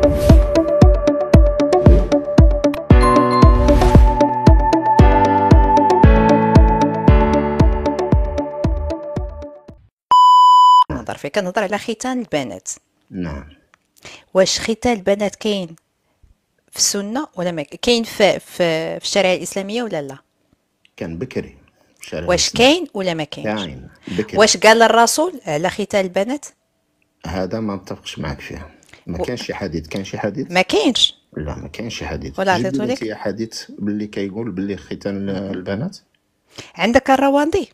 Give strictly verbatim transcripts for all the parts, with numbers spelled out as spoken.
نهضر فيه كنهضر على ختان البنات. نعم. واش ختان البنات كاين في السنة ولا ما ك- كاين في في, في الشريعة الإسلامية ولا لا؟ كان بكري في الشارع واش الإسلامي. كاين ولا ما كاينش؟ كاين بكري. واش قال الرسول على ختان البنات؟ هذا ما متفقش معك فيه. ما و- كاينش شي حديث. كاين شي حديث؟ ما كاينش لا ما كاينش شي حديث. ولا جيب عطيتو لي انت لك. حديث باللي كيقول باللي ختان البنات. عندك الرواندي،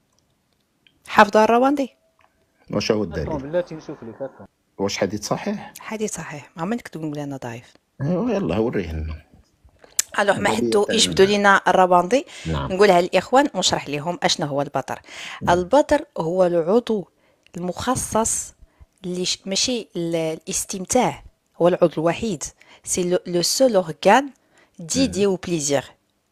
حافظ الرواندي؟ واش هو اكرم الدليل؟ بلاتي نشوف لك اكرم. واش حديث صحيح؟ حديث صحيح، ما عمرك تقول لي انا ضعيف. ايوا يلا وريه لنا. الوغ ما هذا حدو بيتعلم. يجبدوا لنا الرواندي. نعم. نقولها للاخوان ونشرح لهم اشنا هو البطر. البطر هو العضو المخصص اللي ش- ماشي ال- الاستمتاع، هو العضو الوحيد، سي لو سول اورغان ديدي او بليزير،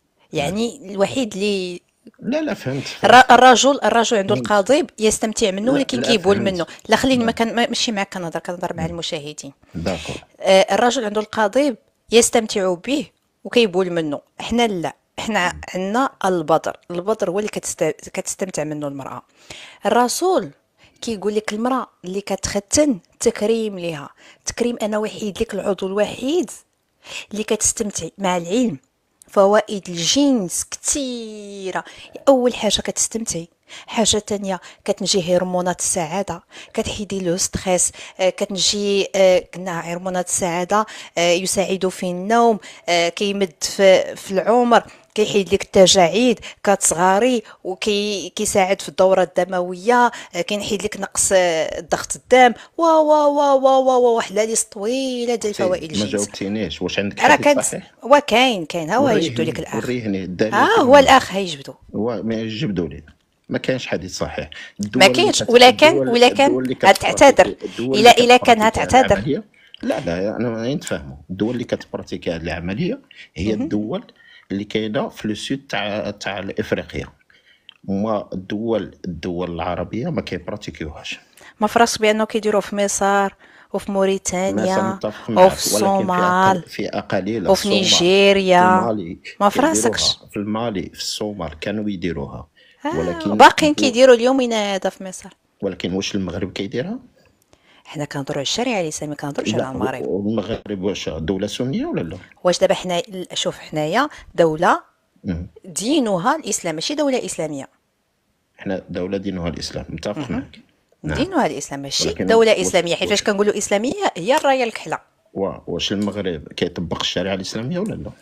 يعني الوحيد اللي لا لا فهمت فهمت. الر- الرجل الرجل عنده فهمت. القضيب يستمتع منه، لا ولكن لا كيبول فهمت. منه. لا خليني ما لا. كان ما- ماشي معاك كنهضر كنهضر مع المشاهدين. داكور. آه، الرجل عنده القضيب يستمتع به وكيبول منه، احنا لا، احنا عندنا البدر. البدر هو اللي كتست... كتستمتع منه المرأة. الرسول كيقول لك المرأة اللي كتختن تكريم ليها، تكريم انا وحيد لك العضو الوحيد اللي كتستمتع مع العلم. فوائد الجنس كثيرة. أول حاجة كتستمتعي، حاجة تانية كتنجي هرمونات السعادة، كتحيدي له ستريس، آه، كتنجي آه، قلنا هرمونات السعادة، آه، يساعد في النوم، آه، كيمد في, في العمر، كيحيد لك التجاعيد، كتصغاري وكي كيساعد في الدورة الدموية، آه، كينحيد لك نقص آه، ضغط الدم، وا وا وا وا وا وا واحد لا ليست طويلة ديال فوائد ما الجنس. جاوبتينيش. واش عندك راه حديث كانت صحيح؟ وكاين كاين ها هو يجبدوا لك وريهني الاخ. وريهني الدليل. ها فين هو ما- الاخ هيجبدوا. هو ما يجبدوا لي. ما كاينش حديث صحيح. الدول ما اللي كاينش كت... ولا كان الدول ولا كان الدول اللي هتعتذر. كتبراتيكي الدول الا اللي الا كان كتبراتيكي هاد هتعتذر. العمليه. لا لا انا نتفاهموا. الدول اللي كتبراتيكي هذه العمليه هي الدول اللي كاينه في لو سود تاع تاع افريقيا. وما الدول الدول العربيه ما كيبراتيكيوهاش. ما فرص بانه كيديروه في مصر وفي ما موريتانيا متفق وفي معك، ولكن في الصومال أقل في اقاليل وفي الصومال، في نيجيريا. المالي ما كيديروها. فراسكش. في المالي في الصومال كانوا يديروها. آه ولكن باقيين الدول- كيديروا اليومنا هذا في مصر. ولكن واش المغرب كيديرها؟ حنا كنهضروا على الشريعه الاسلاميه، كنهضروش على لا المغرب. والمغرب واش دوله سنيه ولا لا؟ واش دابا حنا شوف حنايا دوله مم. دينها الاسلام، ماشي دوله اسلاميه. احنا دوله دينها الاسلام. متفق معك. نعم. دينها الاسلام ماشي ولكن دوله واش- اسلاميه، حيت واش- فاش كنقولوا اسلاميه هي الرايه الكحله. وا- واش المغرب كيطبق الشريعه الاسلاميه ولا لا؟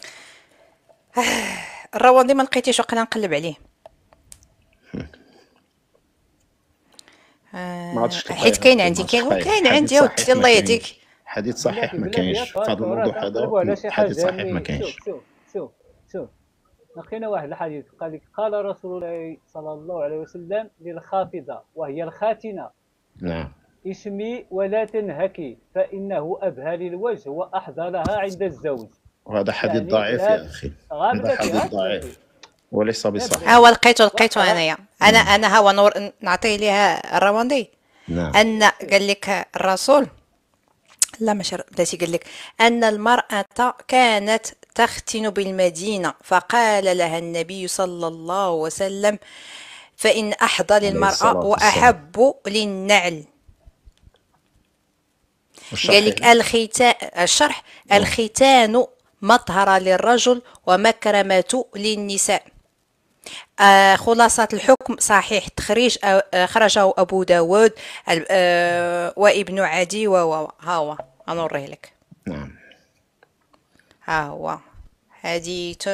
الرواندي ما لقيتيش وقيلا نقلب عليه. ما عادش تلقايه. حيت كاين ما عندي عادش كاين تلقايه. وكاين حديث عندي صحيح ودي ما الله كاينش. يهديك. حديث صحيح ما بلاتي كاينش. بلاتي في هذا الموضوع كنقلبوا على شي هذا حديث حاجه صحيح ما اللي كاينش. شوف شوف شوف شوف لقينا واحد الحديث قال لك قال رسول الله صلى الله عليه وسلم للخافضه وهي الخاتنه نعم. اشمي ولا تنهكي فانه ابهى للوجه واحظى لها عند الزوج. وهذا حديث يعني ضعيف هذا- يا اخي. غير هذا بلاتي، حديث غير ضعيف بلاتي. وليس بصحيح. ها هو لقيته لقيته انايا. انا انا ها هو نور نعطيه ليها الرواندي. نعم. ان قال لك الرسول، لا ماشي بلاتي، قال لك ان المراه كانت تختن بالمدينه، فقال لها النبي صلى الله عليه وسلم فان احضى للمراه الصلاة واحب للنعل. قال لك الختان الشرح الختان مطهرة للرجل ومكرمة للنساء. آه خلاصة الحكم صحيح، تخريج آه خرجه أبو داود آه وابن عدي و ها هو أنوريه لك. نعم. ها هو حديث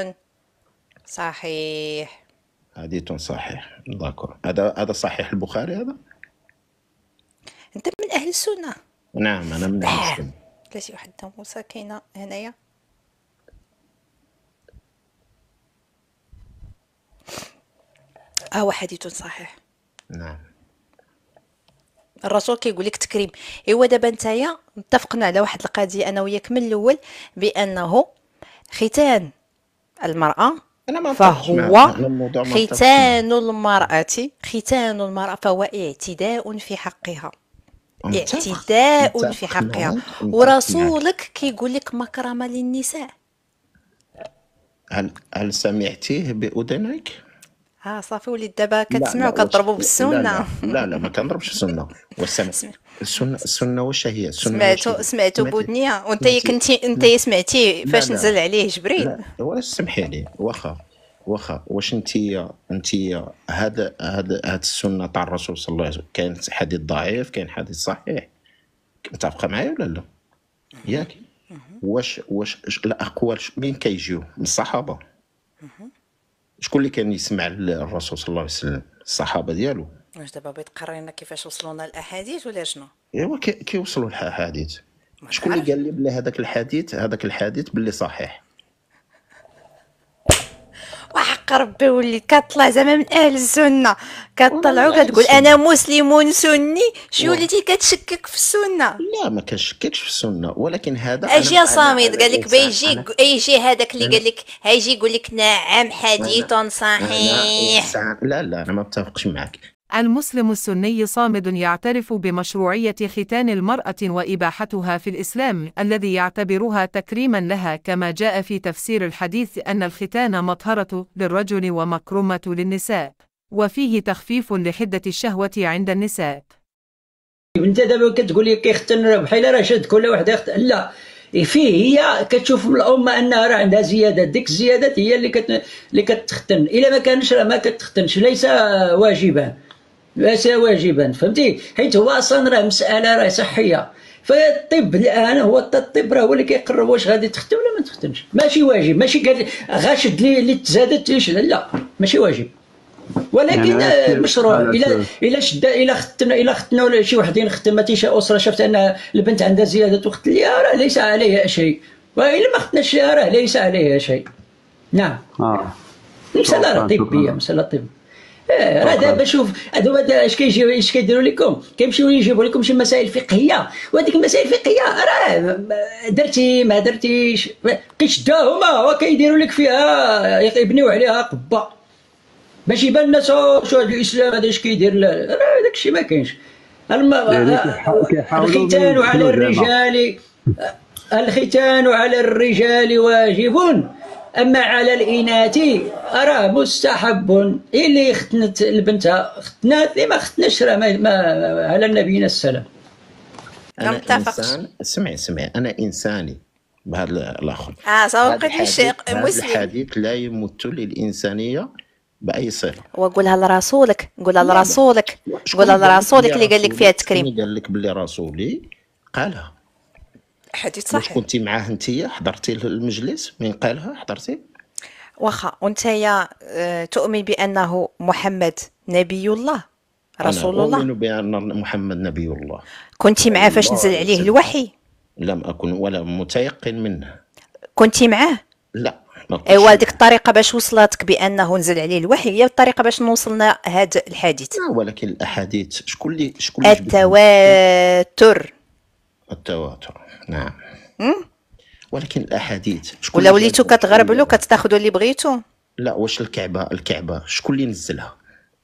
صحيح. حديث صحيح. داكور. هذا هذا صحيح البخاري هذا؟ أنت من أهل السنة. نعم انا من اهل السنه. بلاتي واحد موسى كاينة هنايا. هو حديث صحيح. نعم. الرسول كيقول لك تكريم. ايوا دابا نتايا اتفقنا على واحد القضيه انا وياك من الاول، بانه ختان المراه انا ما نتفقش معك. فهو أنا الموضوع ما نتفقش ختان المراه ختان المراه فهو اعتداء في حقها. متفق اعتداء في متفق حقها. معاك متفق معاك. ورسولك كيقول لك مكرمة للنساء. هل هل سمعتيه بأذنيك؟ ها صافي وليد دابا لا كتسمعوا لا واش كتضربوا لا بالسنة. لا لا لا ما كنضربش السنة. والسمع سمع- السنة السنة واش هي السنة واش سمعتو هي سمعتو سمعتي بودنيا وانت سمعتي كنتي انت لا سمعتي لا فاش نزل لا عليه جبريل. لا واش سمحي لي واخا واخا واش انتيا انتيا هذا هذا هاد السنة تاع الرسول صلى الله عليه وسلم كاين حديث ضعيف كاين حديث صحيح متفقة معايا ولا لا؟ ياك واش واش الأقوال منين كيجيو من الصحابة؟ شكون اللي كان يسمع الرسول صلى الله عليه وسلم؟ الصحابة ديالو. واش دابا بغيت تقرينا كيفاش وصلونا الاحاديث ولا شنو؟ ايوا كي- كيوصلوا الحديث. ما شكون اللي تعرف. قال لي بلي هذاك الحديث هذاك الحديث باللي صحيح؟ وحق ربي وليد كطلع زعما من اهل السنه كطلعوا والله كتقول السنة. انا مسلم سني شي واه. وليتي كتشكك في السنه. لا ما كنشككش في السنة ولكن هذا أنا اجي يا أنا صامد أنا قال لك إنسان بيجي أنا يجي هذاك اللي أنا قال لك هيجي يقول لك نعم حديث أنا صحيح. إنسان لا لا أنا ما بتفقش معك. المسلم السني صامد يعترف بمشروعية ختان المرأة وإباحتها في الإسلام الذي يعتبرها تكريما لها كما جاء في تفسير الحديث أن الختان مطهرة للرجل ومكرمة للنساء وفيه تخفيف لحدة الشهوة عند النساء. انت دابا كتقول لي كيختن بحال راه شاد كل واحد يختن لا فيه هي كتشوف من الامه انها راه عندها زيادات ديك الزيادات هي اللي كت اللي كتختن الا ما كانش راه ما كتختنش ليس واجبا ليس واجبا فهمتي حيت هو اصلا راه مساله راه صحيه فالطب الان هو الطب راه هو اللي كيقرر واش غادي تختن ولا ما تختنش ماشي واجب ماشي قال غاشد لي اللي تزادت لا ماشي واجب ولكن يعني مشروع على الى أساس الى شد الى ختنا الى ختنا شي وحدين ختمتي شي اسره شافت ان البنت عندها زياده وقت ليها راه ليس عليها شيء والا ما ختناش ليها راه ليس عليها شيء. نعم اه مساله راه شكرا طبيه شكرا مساله طب اه راه شكرا دابا شوف هادو هذا اش كيجيو اش كيديروا لكم كيمشيو يجيبوا لكم شي مسائل فقهيه وهذيك المسائل الفقهيه راه درتي ما درتيش كيشداوها وكيديروا لك فيها يبنيو عليها قبه باش يبان الناس شو هذا الاسلام هذا اش كيدير لا راه داك الشيء ما كاينش الم... يعني كيحا- كيحاولوا الختان على يدخلوا زعما الرجال الختان على الرجال واجب اما على الاناث راه مستحب اللي ختنت البنت ختنات اللي ما ختناش راه ما... ما على نبينا السلام. ما أنا متفقش. إنسان سمعي سمعي أنا إنساني بهذا الآخر. اه صافي هذا بقيت الحديث شي هذا مسلم. الحديث لا يمت للإنسانية بأي صلة. وقولها لرسولك قولها لا لا لرسولك شكون قولها اللي قال لك لرسولك بلي اللي قال لك رسولي؟ فيها شكون تكريم. اللي قال لك بلي رسولي قالها؟ حديث واش صحيح. كنتي معاه انتيا حضرتي المجلس من قالها حضرتي؟ واخا وانتيا آه، تؤمن بانه محمد نبي الله أنا رسول الله أؤمن بأن محمد نبي الله كنتي معاه صلى فاش الله نزل عليه عليه وسلم. الوحي لم أكن ولا متيقن منه. كنتي معاه. لا ما كنتش ايوا معاه. ديك الطريقه باش وصلتك بانه نزل عليه الوحي هي الطريقه باش نوصلنا هذا الحديث. آه، ولكن الأحاديث شكون اللي شكون اللي جبدهم؟ التواتر. التواتر نعم. أم؟ ولكن الأحاديث شكون ولا اللي وليتو جابهم؟ كتغربلوا كتاخذوا اللي بغيتو. لا واش الكعبة الكعبة شكون اللي نزلها؟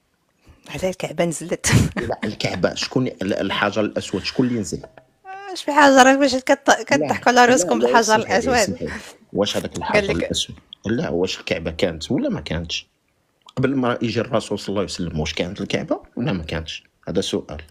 على الكعبه نزلت. لا الكعبة شكون الحجر الأسود شكون اللي نزل؟ اش في حجر باش كت- كتضحكوا على لا راسكم لا بالحجر اسمحي لي الاسود. اسمحي لي واش هذاك قال الحجر لك الأسود لا واش الكعبة كانت ولا ما كانتش؟ قبل ما يجي الرسول صلى الله عليه وسلم واش كانت الكعبة ولا ما كانتش؟ هذا سؤال.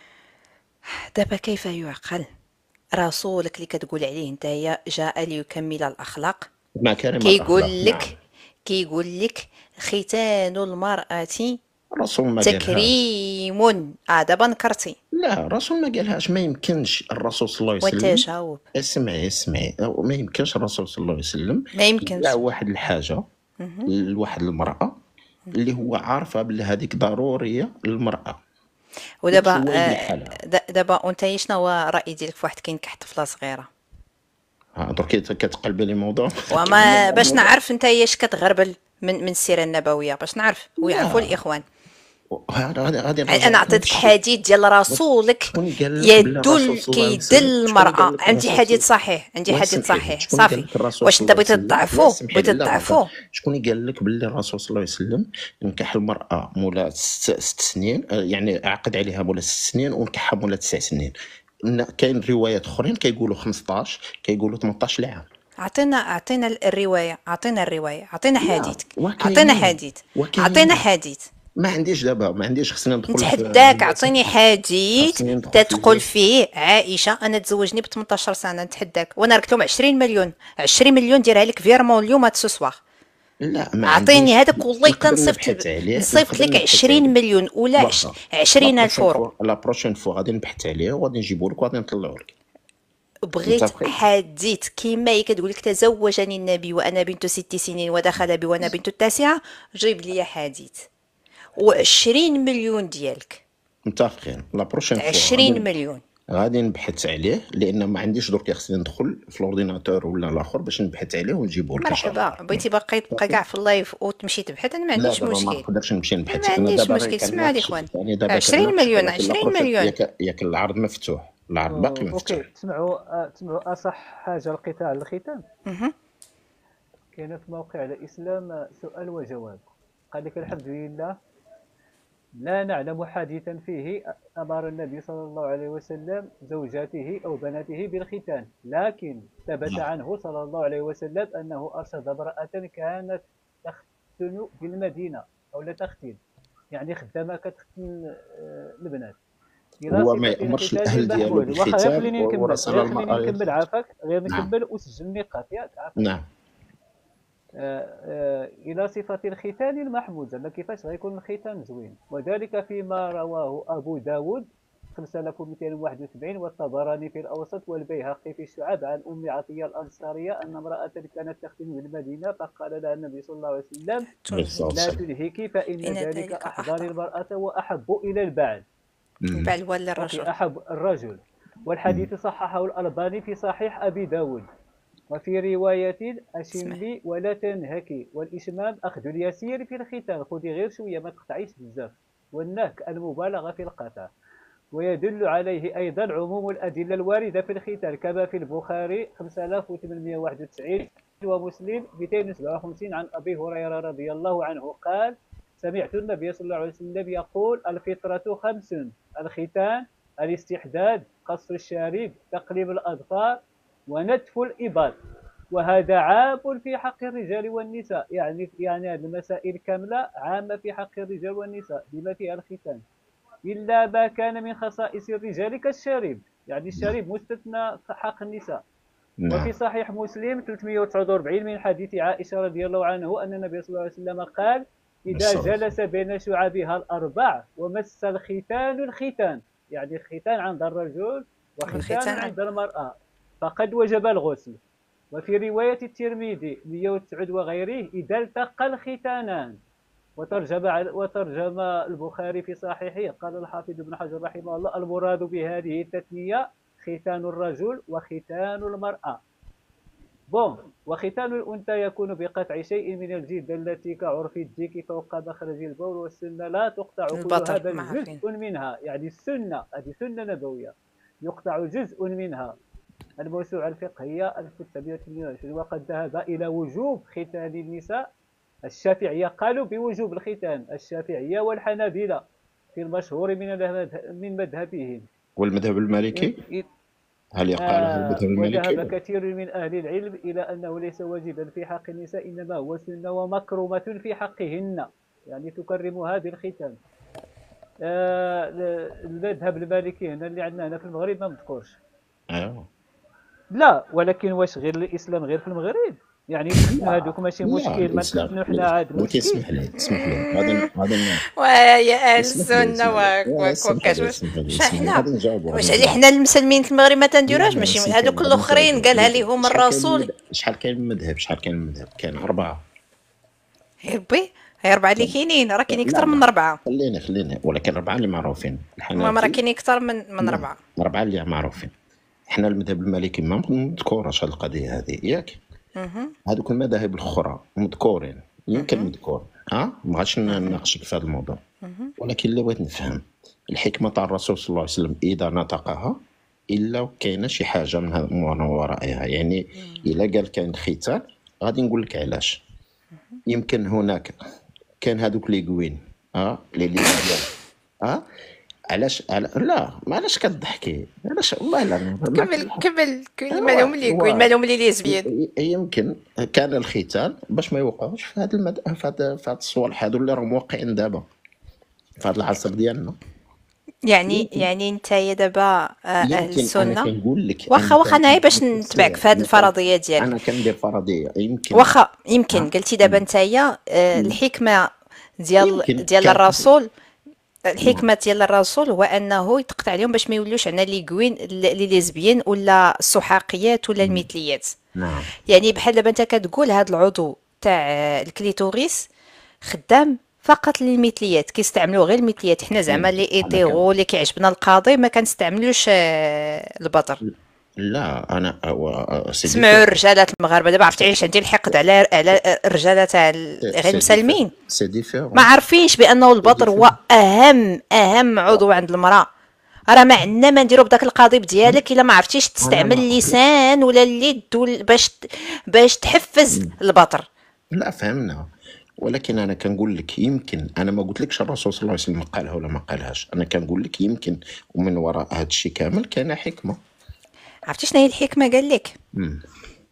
دابا كيف يعقل رسولك اللي كتقول عليه نتايا جاء ليكمل الاخلاق مكارم كيقول الأخلاق نعم. لك كيقول لك ختان المرأة الرسول ما قالهاش. تكريم. اه دابا نكرتي لا الرسول ما قالهاش ما يمكنش الرسول صلى الله عليه وانت وسلم. جاوب. اسمعي اسمعي ما يمكنش الرسول صلى الله عليه وسلم ما يمكنش. يدعى واحد الحاجة لواحد المرأة اللي هو عارفة بلي هذيك ضرورية للمرأة. ودابا هو يدير آه، حالها. د- دابا وانت شنو هو الراي ديالك في واحد كاين طفله صغيره ها درك كتقلبي لي موضوع. وما باش نعرف انت اش كتغربل من من السيره النبويه باش نعرف ويعرفوا لا. الاخوان. هذا هذا غادي انا نرجع لك عطيتك نفس الشيء. حديث ديال رسولك شكون قال لك بلي الرسول يدل صلى الله عليه كيدل وسلم؟ شكون المرأة. قال لك عندي الرسول حديث صلى صحيح، عندي الله حديث عليه وسلم؟ صحيح شكون قال صافي. لك الرسول واش صلى انت الله عليه بغيتي وسلم؟ لا تضعفو سمح بغيتي لي، لا تضعفو؟ لحظة. شكون قال لك باللي الرسول صلى الله عليه وسلم نكح المرأة مولا ست, ست سنين، آه، يعني عقد عليها مولا ست سنين ونكحها مولا تسع سنين؟ إن كاين روايات اخرين كيقولوا خمسطاش، كيقولوا ثمنطاش العام. عطينا عطينا الرواية، عطينا الرواية، عطينا لا حديثك، عطينا وكاينين حديث، وكاينين عطينا حديث. ما عنديش دابا، ما عنديش، خصني ندخل في نتحداك عطيني حديث خاصني ندخل في تتقول الجو. فيه عائشة أنا تزوجني ب ثمنطاش سنة. نتحداك وانا ركت لهم عشرين مليون، عشرين مليون ديرها لك فيرمون اليوم هاد السوسوار. لا ما عطيني عنديش. هذاك والله نقدر كنصيفط نبحث عليه، نصيفط نقدر لك نبحث عشرين عليه. مليون ولا عش- واخا عشرين لا ألف بروشين أورو. فوا، لا بروشين فوا غادي نبحث عليه وغادي نجيبو لك وغادي نطلعو لك. بغيت متفقين؟ حديث كيما هي كتقول لك تزوجني النبي وأنا بنت ست سنين ودخل بي وأنا بنت التاسعة. جيب لي حديث وعشرين مليون ديالك، متفقين. لا بروشين فوا عشرين غادي مليون. غادي نبحث عليه، لان ما عنديش درك خصني ندخل في الاورديناتور ولا الاخر باش نبحث عليه ونجيبو لك ان شاء الله. مرحبا. بغيتي باقي تبقى كاع في اللايف وتمشي تبحث، انا ما لا عنديش دابا ما مشكل، نقدرش نمشي انا نبحث. ما انا عنديش دابا مشكل. غير اسمع لي كنناقش، خوان، يعني دابا عشرين كنناقش، مليون ولكن عشرين الآخر مليون. ياك ياك العرض مفتوح، العرض باقي أوه، مفتوح. اوكي. تسمعوا آه، تسمعوا اصح حاجه القطاع الختان. مهم. كاين في موقع الاسلام آه، سؤال وجواب. قال لك الحمد لله لا نعلم حديثا فيه امر النبي صلى الله عليه وسلم زوجاته او بناته بالختان، لكن ثبت نعم. عنه صلى الله عليه وسلم انه ارشد امراه كانت تختن بالمدينه او لا تختن، يعني خدامه كتختن آه، البنات. إلى هو ما صفة يأمرش الختان الأهل ديالو المحمول. واخا غير بالختان خليني نكمل، ورسل غير المرأة خليني نكمل للختان. عافاك، غير نعم نكمل وسجل النقاط ياك عافاك. نعم. آه، آه، إلى صفة الختان المحمود، زعما كيفاش غيكون الختان زوين، وذلك فيما رواه أبو داود خمسة آلاف ومئتين وواحد وسبعين والطبراني في الأوسط والبيهقي في الشعب عن أم عطية الأنصارية أن امرأة كانت تختن بالمدينة فقال لها النبي صلى الله عليه وسلم عليه الصلاة لا والسلام. تلهيك فإن إن ذلك ذلك أحضر أحضر المرأة وأحب إلى البعل. مم. البعل ولا أوكي، الرجل. أحب الرجل. والحديث صححه الألباني في صحيح أبي داود. وفي رواية أشمي ولا تنهكي، والإشمام أخذ اليسير في الختان، خذي غير شوية ما تقطعيش بزاف، والنهك المبالغة في القطع. ويدل عليه أيضا عموم الأدلة الواردة في الختان كما في البخاري خمسة آلاف وثمانمئة وواحد وتسعين ومسلم مئتين وسبعة وخمسين عن أبي هريرة رضي الله عنه قال سمعت النبي صلى الله عليه وسلم يقول الفطرة خمس: الختان، الاستحداد، قص الشارب، تقليم الأظفار، ونتف الإبط. وهذا عام في حق الرجال والنساء، يعني يعني هذه المسائل كاملة عامة في حق الرجال والنساء بما فيها الختان، إلا ما كان من خصائص الرجال كالشارب، يعني الشارب مستثنى في حق النساء. وفي نعم. صحيح مسلم ثلاثمئة وتسعة وأربعين من حديث عائشة رضي الله عنه أن النبي صلى الله عليه وسلم قال إذا الصلاة. جلس بين شعبها الأربع ومس الختان الختان، يعني الختان عند الرجل وختان الختان عند المرأة فقد وجب الغسل. وفي رواية الترمذي مئة وتسعة وغيره إذا التقى الختانان. وترجم وترجم البخاري في صحيحه قال الحافظ ابن حجر رحمه الله المراد بهذه التثنية ختان الرجل وختان المرأة. بون. وختان الأنثى يكون بقطع شيء من الجلد التي كعرف الديك فوق مخرج البول، والسنة لا تقطع كل البطر، هذا ما عارفين. جزء منها، يعني السنة هذه سنة نبوية يقطع جزء منها. الموسوعة الفقهية ألف وتسعمئة وثمانية وعشرين. وقد ذهب إلى وجوب ختان النساء الشافعية، قالوا بوجوب الختان الشافعية والحنابلة في المشهور من من مذهبهم. والمذهب المالكي هل يقاله المذهب المالكي؟ وذهب كثير من أهل العلم إلى أنه ليس واجبا في حق النساء، إنما هو سنة ومكرمة في حقهن، يعني تكرمها بالختان. آه المذهب المالكي هنا اللي عندنا هنا في المغرب ما مذكورش. ايوه. لا، ولكن واش غير الإسلام غير في المغرب؟ يعني هذوك ماشي مشكل، ما نحن حنا عاد ممكن. مشكل. اسمح لي اسمح لي هذا هذا ويا اهل اسمح لي، السنه واك اسمح لي. واك اسمح وكاش لي، واش اسمح لي، واش اسمح لي. حنا غادي نجاوبوا، واش غادي علي حنا المسلمين في المغرب ما تنديروهاش؟ لا، ماشي سيدي، هذوك غادي الاخرين نجاوبوا. قالها لهم شحال كاين الرسول. من- شحال كاين من مذهب شحال كاين من مذهب كاين أربعة. يا ربي هي اربعه اللي كاينين، راه كاين لا، اكثر لا. من اربعه. خلينا خلينا ولكن أربعة اللي معروفين. ما راه كاين اكثر من من نعم. اربعه. أربعة اللي معروفين. احنا المذهب المالكي ما مذكورش هذه القضية هذه ياك. مهم. هذوك المذاهب الأخرى مذكورين، يمكن مذكور. ها ما غاديش نناقشك في هذا الموضوع. مهم. ولكن اللي بغيت نفهم الحكمه تاع الرسول صلى الله عليه وسلم اذا نطقها الا كاينه شي حاجه من هذا من ورائها. يعني الا قال كاين ختان غادي نقول لك علاش. يمكن هناك كان هذوك لي كوين اه لي لي اه علاش علا... لا ما علاش كتضحكي علاش والله لا ما كمل كمل كمل هو مالهم لي كوين هو مالهم لي ليزبيان. ي- يمكن كان الختان باش ما يوقعوش في هذا المد... في هذا في هذا الصوالح هذو اللي راهم واقعين دابا في هذا العصر ديالنا. يعني يمكن يعني نتايا دابا آه، اهل يمكن انا السنه. كنقول لك واخا انا واخا انا كان باش نتبعك في هذه انا كان الفرضيه ديالك. انا كندير فرضيه يمكن واخا يمكن ها قلتي دابا مم. نتايا آه، مم. الحكمه ديال يمكن ديال كان الرسول. نعم الحكمه ديال الرسول هو انه يتقطع عليهم باش ما يولوش عندنا لي كوين لي ليزبيان ولا السحاقيات ولا مم. المثليات. نعم يعني بحال دابا انت كتقول هذا العضو تاع الكليتوريس خدام فقط للمثليات، كيستعملوا غير المثليات. حنا زعما مم. لي انا كان ايتيرو اللي كيعجبنا القاضي ما كنستعملوش آه، البطر. لا انا هو سي سمعوا ديفيرون الرجالات المغاربه دابا عرفتي علاش عندي الحقد على على الرجاله تاع ال- غير سي المسلمين. ديفيرون سي ما ديفيرون عارفينش بانه سي البطر هو ديفيرون اهم اهم عضو عند المراه. راه ما عندنا ما نديرو بداك القضيب ديالك الا ما عرفتيش انا تستعمل ما اللسان ولا اليد وال- باش باش تحفز مم. البطر. لا فهمنا. ولكن انا كنقول لك يمكن انا ما قلت لكش الرسول صلى الله عليه وسلم قالها ولا ما قالهاش. انا كنقول لك يمكن ومن وراء هذا الشيء كامل كان حكمه. عرفتي شنو هي الحكمه؟ قال لك مم.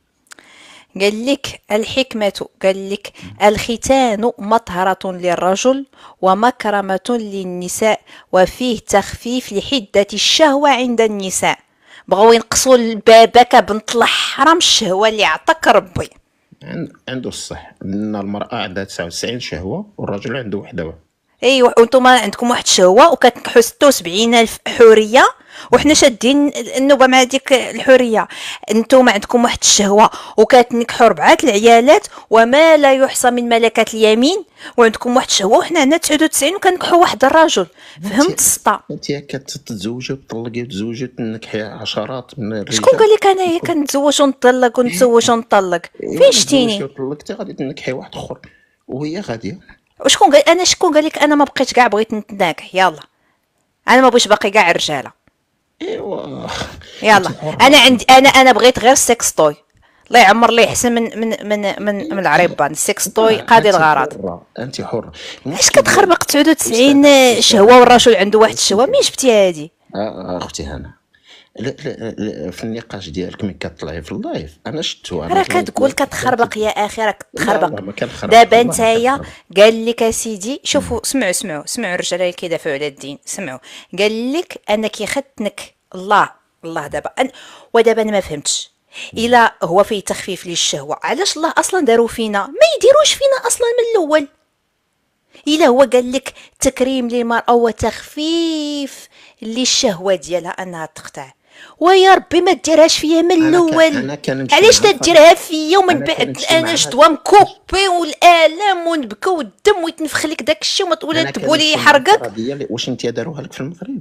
قال لك الحكمة، قال لك الختان مطهرة للرجل ومكرمة للنساء وفيه تخفيف لحدة الشهوة عند النساء. بغاو ينقصوا البابك بنت الحرام الشهوة اللي عطاك ربي. عن- عنده الصح ان المراه عندها تسعة وتسعين شهوه والرجل عنده واحده. ايوا وانتم عندكم واحد الشهوة وكتنكحوا ستة وسبعين الف حورية وحنا شادين النوبة مع ديك الحورية. انتم عندكم واحد الشهوة وكتنكحوا ربعة العيالات وما لا يحصى من ملكة اليمين، وعندكم واحد الشهوة وحنا عندنا تسعة وتسعين وكنكحوا واحد الرجل. فهمت انت السطا؟ انت كتتزوجي وتطلقي وتزوجي وتنكحي عشرات من شكون الرجال. قال لك انايا كنتزوج ونطلق ونتزوج ونطلق؟ فين ايوا تزوجتي شتيني؟ وطلقتي غادي تنكحي واحد اخر وهي غاديه. وشكون قال انا شكون قال لك انا ما بقيتش كاع بغيت نتناكح؟ يلا انا ما بغيتش باقي كاع الرجاله. ايوا انت يلا حره. انا عندي انا انا بغيت غير السكس توي. الله يعمر لي احسن من من من من, من العريبان. السكس توي لا قاضي انت الغرض. حره انت حره. اش المشكل كتخربق تسعة وتسعين استاذ شهوه استاذ والرجل عنده واحد الشهوه؟ استاذ مين جبتيها هادي؟ آه، آه، اختي هنا لا لا لا في النقاش ديالك ملي كطلعي في اللايف انا شفتو انا راه غنقول كتقول لك كتخربق يا اخي، راك لا تخربق. لا ما كنخربق دابا والله ما نتايا كنخربق. قال لك اسيدي شوفوا سمعوا سمعوا سمعوا الرجاله اللي كيدافعوا على الدين. سمعوا قال لك انك ختنك الله الله دابا أن... ودابا انا ما فهمتش الا هو فيه تخفيف للشهوه علاش الله اصلا داروا فينا ما يديروش فينا اصلا من الاول؟ الا هو قال لك تكريم للمراه وتخفيف للشهوه ديالها انها تقطع، ويا ربي ما ديرهاش فيا من انا كان الاول. انا كنمشي علاش معها تديرها فيا ومن انا بعد كنمشي انا معها شدوا مكوبي والالام ونبكى والدم ويتنفخ لك داك الشيء وما تقول انا تقولي كنمشي مع يحرقك. الفرضيه اللي- واش انت داروها لك في المغرب؟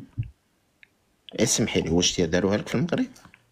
اسمحي لي واش انت داروها لك في المغرب؟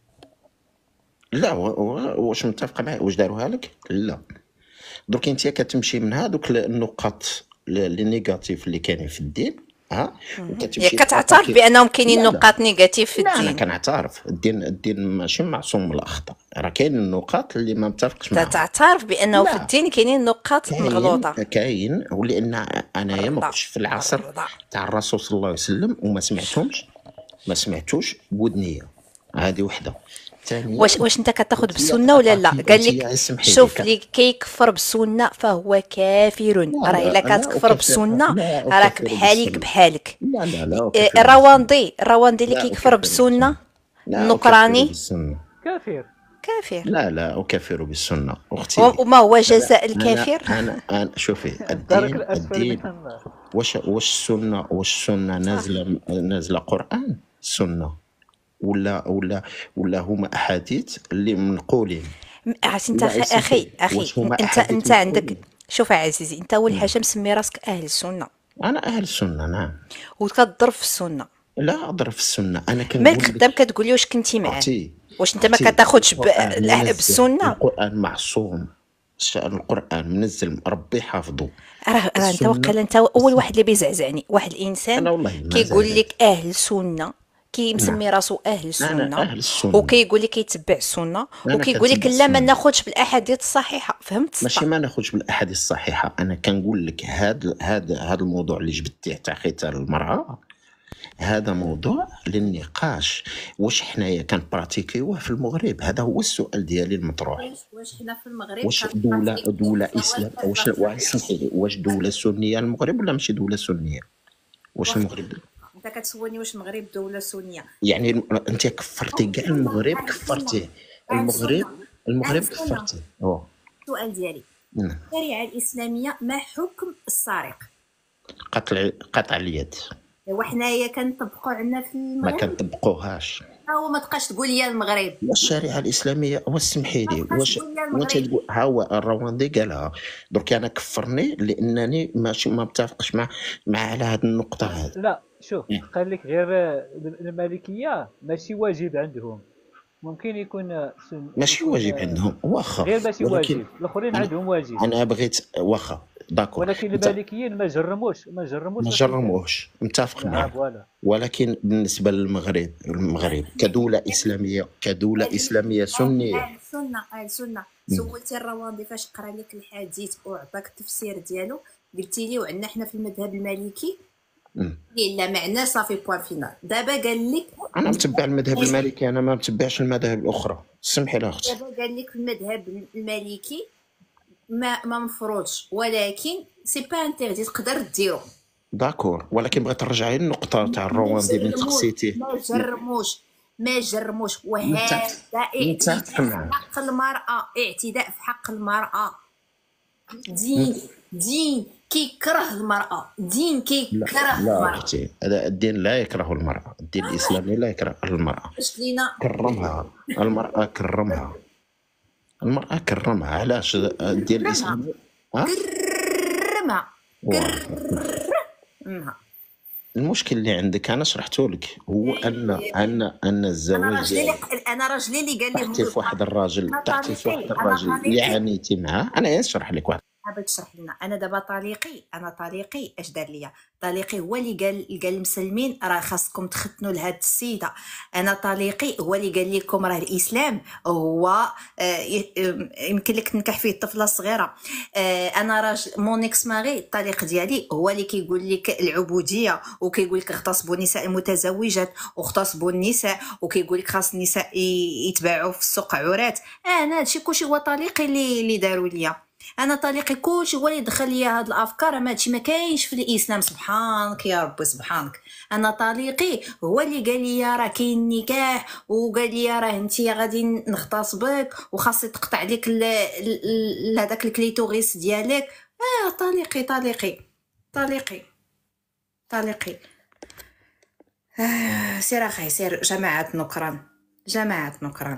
لا و- و- واش متفقه معايا واش داروها لك؟ لا. درك انت كتمشي من هذوك النقاط لي نيجاتيف اللي كاينين في الدين ها وكتمشي ياك كتعترف تاتاكي. بانهم كاينين لا لا نقاط نيجاتيف في لا انا الدين؟ كنعترف الدين الدين ماشي معصوم من الاخطاء، راه كاين النقاط اللي ما متفقش انت معاهم. تعترف بانه في لا الدين كاينين نقاط كاين مغلوطه. كاين ولان انايا ما الرضا كنتش في العصر الرضا. تاع الرسول صلى الله عليه وسلم وما سمعتهمش ما سمعتوش بودنيه. هذه وحده. ثانيا واش واش انت كتاخذ انت بالسنه ولا لا؟ تاتاكي قال انت لك اسمحي لي شوف ك... اللي كيكفر بالسنه فهو كافر. لا راه الا لا لا كتكفر أكفر بالسنه لا راك أكفر بحالك بالسنة. بحالك. لا لا لا إيه، أكفر بالسنة. الرواندي الرواندي اللي لا كيكفر أكفر بالسنه بالسنة. لا أكفر النكراني بالسنة. كافر. كافر. لا لا أكفر بالسنة أختي. وما هو جزاء أنا الكافر؟ أنا أنا شوفي الدرك الدين الاسفل الدين من النار. واش واش السنة واش السنة صح. نازلة نازلة قرآن سنة ولا ولا ولا هما أحاديث اللي منقولين؟ م- عرفتي انت لا اخي اسمحي اخي لي اخي واش هما انت أحاديث انت عندك منقولين؟ شوف يا عزيزي، انت اول مم. حاجه مسمي راسك اهل السنه أنا أهل السنة نعم. وكتضرب في السنه. لا أضرب في السنة أنا مالك كنقول خدام لك كتقولي واش كنتي معاه؟ أختي واش انت ما أختي كتاخذش ب- القرآن الأه- منزه بالسنه؟ القرآن معصوم الشأن القرآن منزل ربي حافظه. راه راه انت السنة وقيلا انت اول السنة واحد اللي بيزعزعني، واحد الانسان أنا والله ما كيقول زعزعت. لك اهل سنه، كي نعم مسمي راسو اهل أنا السنه، أهل السنة، وكيقول لك كيتبع السنه، أنا وكيقول لك كنتبع لا ما السنة. ناخذش بالاحاديث الصحيحه. فهمت ماشي السطا؟ ما ناخذش بالاحاديث الصحيحه، انا كنقول لك هذا هذا هذا الموضوع اللي جبتيه تاع ختان المراه، هذا موضوع للنقاش. واش حنايا كنبراتيكيوه في المغرب؟ هذا هو السؤال ديالي المطروح. واش واش حنا في المغرب واش دوله كنبراتيكيو دوله سواء اسلام، كان واش واش سمحي لي، واش دوله سنيه المغرب ولا ماشي دوله سنيه؟ واش واخا المغرب انت كتسولني واش المغرب دوله سنيه؟ يعني الم- انت كفرتي كاع المغرب، كفرتيه المغرب، المغرب كفرتيه. اوه السؤال ديالي، نعم. الشريعه الاسلاميه ما حكم السارق؟ قطع قطع اليد وحنايا كنطبقوا عندنا في ما المغرب، كنطبقوهاش. هو ما تبقاش تقول لي المغرب، الشريعه الاسلاميه واسمحي ما لي، تبقاش واش تقول لي وانت المغرب. تقول ها هو الرواندي قالها درك انا كفرني لانني ماشي ما متفقش مع مع على هذه النقطه هذه. لا شوف، إيه. قال لك غير المالكيه ماشي واجب عندهم، ممكن يكون سن... ماشي يكون واجب عندهم واخا، غير ماشي ولكن واجب، الاخرين انا عندهم واجب، انا بغيت واخا داكور. ولكن انت المالكيين ما جرموش ما جرموش ما الختان. جرموهش، متفق لا معك. فوالا. ولكن بالنسبه للمغرب، المغرب كدوله اسلاميه، كدوله اسلاميه سنيه. اهل السنه اهل السنه سولتي الرواندي فاش قرا لك الحديث وعطاك التفسير ديالو، قلتي لي وعندنا حنا في المذهب المالكي مم. الا معناه صافي بوان فينال. دابا قال لك انا متبع المذهب المالكي، انا ما متبعش المذاهب الاخرى. سمحي لي اختي. دابا قال لك المذهب المالكي ما ما مفروضش، ولكن سي با انتردي، تقدر ديرو. داكور، ولكن بغيت ترجعي للنقطه تاع الرواندي اللي تخصيتيه. ما جرموش ما جرموش وهذا متفق اعتداء متفق في معك. حق المرأة، اعتداء في حق المرأة. دين دين كيكره المرأة، دين لا كيكره لا المرأة. اختي، هذا الدين لا يكره المراه، الدين الاسلامي لا يكره المراه، باش لينا كرمها. المراه كرمها، المراه كرمها. علاش الدين الاسلامي؟ ها كرمها واه. كرمها. المشكل اللي عندك انا شرحته لك، هو ان ان ان انا الزواج راجلي ديالك اللي انا راجلي اللي قال لي تحتي في واحد الراجل، انا تحتي في واحد طليقي انا الراجل اللي طليقي عانيتي معاه. انا نشرح لك واحد. حابه تشرح لنا. انا دابا طليقي انا طليقي اش دار ليا؟ طليقي هو اللي قال قال المسلمين راه خاصكم تختنوا لهاد السيده. انا طليقي هو اللي قال لكم راه الاسلام هو آه يمكن لك تنكح فيه طفله صغيره. آه انا راجل مون اكس ماري، الطليق ديالي هو اللي كيقول لك العبوديه، وكيقول لك اغتصبوا النساء المتزوجات واغتصبوا النساء، وكيقول لك خاص النساء يتباعوا في السوق عورات. انا هادشي كلشي هو طليقي اللي اللي داروا ليا. انا طليقي كلشي هو اللي دخل ليا هاد الافكار. ما هادشي ما كاينش في الاسلام. سبحانك يا ربي سبحانك. انا طليقي هو اللي قال لي راه كاين نكاح، وقال لي راه انت غادي نغتصبك وخاصك تقطع لك هذاك الكليتوريس ديالك. اه طليقي طليقي طليقي طليقي. آه سير اخي سير. جماعه نكران جماعه نكران.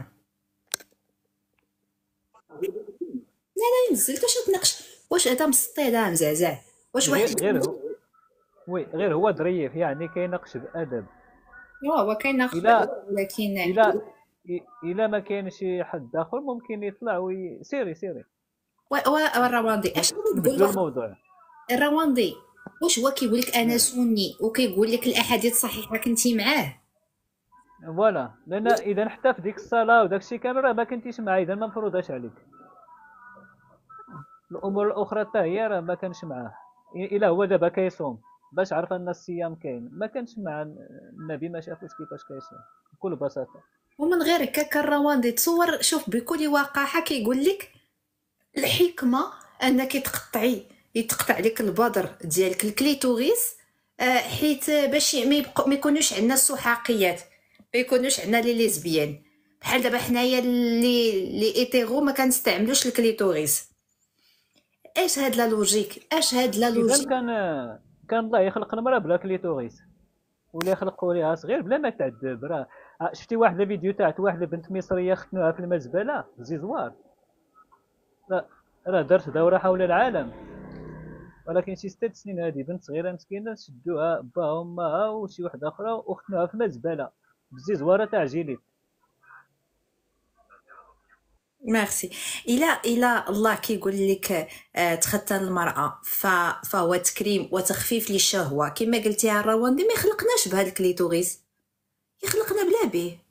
لا لا نزلت واش تناقش؟ واش هذا مسطي هذا مزعزع؟ واش واحد غير غير هو وي غير هو ظريف، يعني كيناقش بادب. ايوا هو كايناقش إلا ولكن الا الا ما كاين شي حد اخر ممكن يطلع وي سيري سيري و الرواندي اش تقول؟ نبدلوا الموضوع. الرواندي واش هو كيقول لك انا سني وكيقول لك الاحاديث الصحيحه كنتي معاه؟ فوالا، لان اذا حتى في ديك الصلاه وداك الشيء كامل راه ما كنتيش معاه، اذا ما مفروضاش عليك. الامور الاخرى حتى هي راه ما كانش معاه. الا هو دابا كيصوم باش عرف ان الصيام كاين، ما كانش مع النبي، ما شافوش كيفاش كيصوم بكل بساطه. ومن غير هكاك الرواندي تصور شوف بكل وقاحه كيقول لك الحكمه انك تقطعي يتقطع لك البدر ديالك الكليتوريس، آه حيت باش ما يبقوا ما يكونوش عندنا السحاقيات، ما يكونوش عندنا لي ليزبيان. بحال دابا حنايا اللي لي ايتيرو ما كنستعملوش الكليتوريس. ايش هاد لا لوجيك؟ اش هاد لا اذا لوجيك؟ كان كان الله يخلق المراه بلا كليتوريس ولا يخلقوا ليها صغير بلا ما تعذب. راه شفتي واحد الفيديو تاعت واحد البنت مصريه ختنوها في المزبله زيزوار، لا راه دارت دوره حول العالم، ولكن شي ست سنين هذه بنت صغيره مسكينه شدوها باها وامها وشي وحده اخرى وختنوها في المزبله بزيزواره تاع جيليت. ميرسي. الى الى الله كيقول لك آه، تختان المراه ف... فهو تكريم وتخفيف للشهوه كما قلتي على الرواندي، ما يخلقناش بهذا الكليتوريس، يخلقنا بلا به.